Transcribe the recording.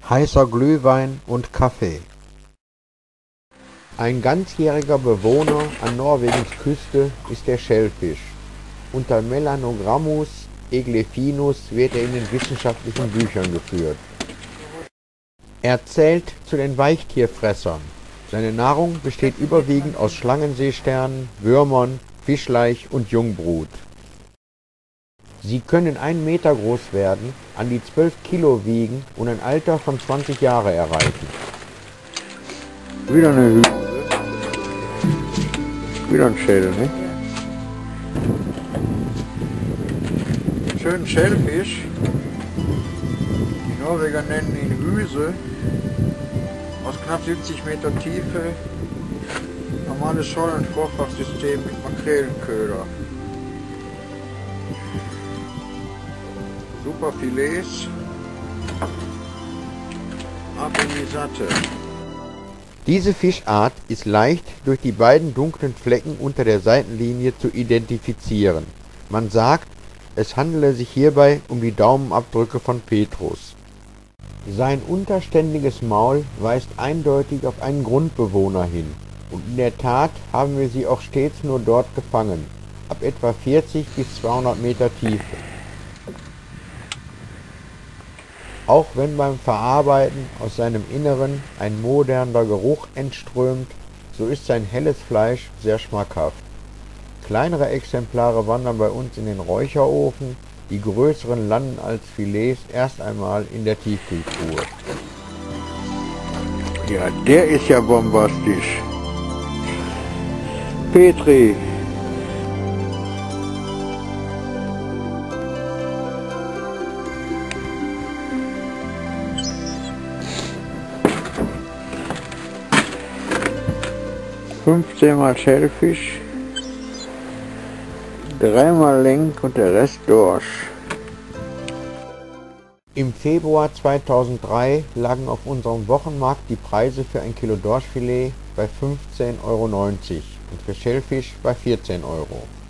heißer Glühwein und Kaffee. Ein ganzjähriger Bewohner an Norwegens Küste ist der Schellfisch. Unter Melanogrammus eglephinus wird er in den wissenschaftlichen Büchern geführt. Er zählt zu den Weichtierfressern. Seine Nahrung besteht überwiegend aus Schlangenseesternen, Würmern, Fischlaich und Jungbrut. Sie können 1 Meter groß werden, an die 12 Kilo wiegen und ein Alter von 20 Jahre erreichen. Wieder eine Hüse. Wieder ein Schädel, ne? Schönen Schellfisch. Die Norweger nennen ihn Hüse. Aus knapp 70 Meter Tiefe. Normales Scholl- und Vorfachsystem mit Makrelenköder. Super Filets. Ab in die Satte. Diese Fischart ist leicht durch die beiden dunklen Flecken unter der Seitenlinie zu identifizieren. Man sagt, es handele sich hierbei um die Daumenabdrücke von Petrus. Sein unterständiges Maul weist eindeutig auf einen Grundbewohner hin, und in der Tat haben wir sie auch stets nur dort gefangen, ab etwa 40 bis 200 Meter Tiefe. Auch wenn beim Verarbeiten aus seinem Inneren ein moderner Geruch entströmt, so ist sein helles Fleisch sehr schmackhaft. Kleinere Exemplare wandern bei uns in den Räucherofen, die größeren landen als Filets erst einmal in der Tiefkühltruhe. Ja, der ist ja bombastisch. Petri. Mal Schellfisch, 3-mal Lenk und der Rest Dorsch. Im Februar 2003 lagen auf unserem Wochenmarkt die Preise für ein Kilo Dorschfilet bei 15,90 € und für Schellfisch bei 14 €.